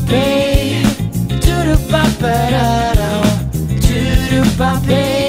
Do-do-ba-pay, do-do-ba-ba-da-da, do-do-ba-pay.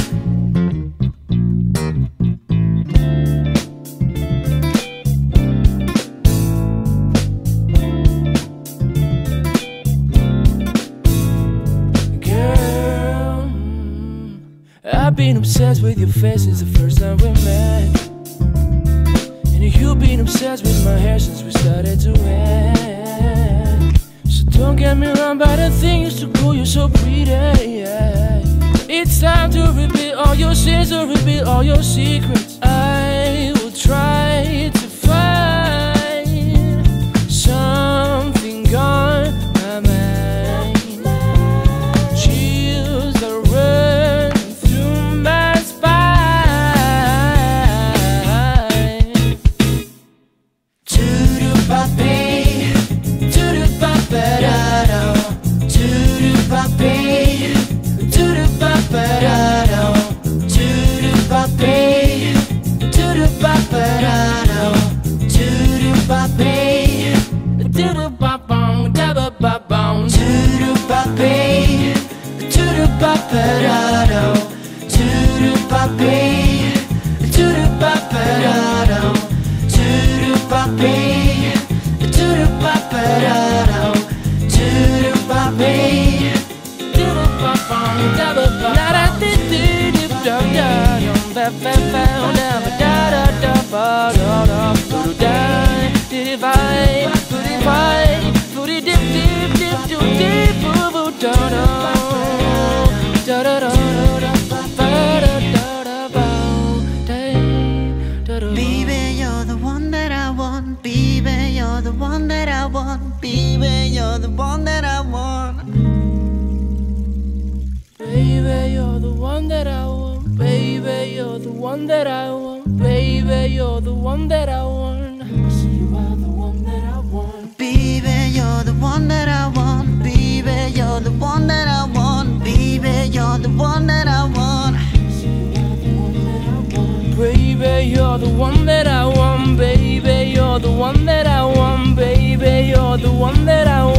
Girl, I've been obsessed with your face since the first time we met. And you've been obsessed with my hair since we started to end. So don't get me wrong, but the thing used to go, you're so pretty, yeah. It's time to reveal all your sins or reveal all your secrets. I will try to find something on my mind. Chills that run through my spine. Do-do-ba-pay, do-do-ba-ba-da-da, do-do-ba-pay, do-do-ba-ba-da-da, do-do-ba-pay, do-do-ba-ba-da-da, do-do-ba-pay, do-do-ba-bum, da-ba-ba-bum, do-do-ba-pay, do-do-ba-ba-da-da, do-do-ba-pay, do-do-ba-ba-da-da, do-do-ba-pay, do-do-ba-ba-da-da, do-do-ba-pay, do-do-ba-bum, da-ba-ba-bum, Baby, you're the one that I want. Baby, you're the one that I want. Baby, you're the one that I want. baby, you're the one that I want. Baby, you're the one that I want. Baby, you're the one that I want. So you are the one that I want. Baby, you're the one that I want. Baby, you're the one that I want. Baby, you're the one that I want. Baby, you're the one that I want. Baby, you're the one that I want. Baby, you're the one that I want.